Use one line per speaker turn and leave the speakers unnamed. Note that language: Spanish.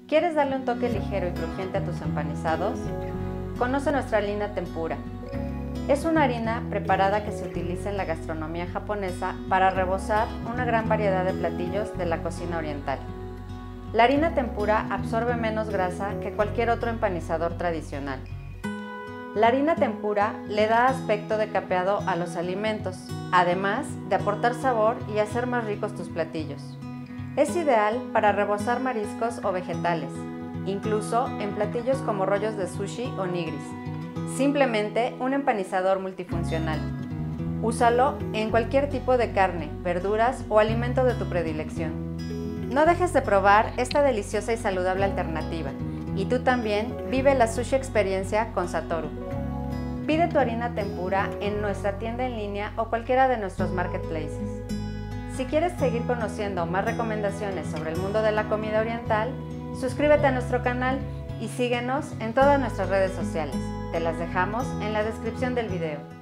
¿Quieres darle un toque ligero y crujiente a tus empanizados? Conoce nuestra harina tempura. Es una harina preparada que se utiliza en la gastronomía japonesa para rebozar una gran variedad de platillos de la cocina oriental. La harina tempura absorbe menos grasa que cualquier otro empanizador tradicional. La harina tempura le da aspecto de capeado a los alimentos, además de aportar sabor y hacer más ricos tus platillos. Es ideal para rebozar mariscos o vegetales, incluso en platillos como rollos de sushi o nigiris. Simplemente un empanizador multifuncional. Úsalo en cualquier tipo de carne, verduras o alimento de tu predilección. No dejes de probar esta deliciosa y saludable alternativa. Y tú también vive la sushi experiencia con Satoru. Pide tu harina tempura en nuestra tienda en línea o cualquiera de nuestros marketplaces. Si quieres seguir conociendo más recomendaciones sobre el mundo de la comida oriental, suscríbete a nuestro canal y síguenos en todas nuestras redes sociales. Te las dejamos en la descripción del video.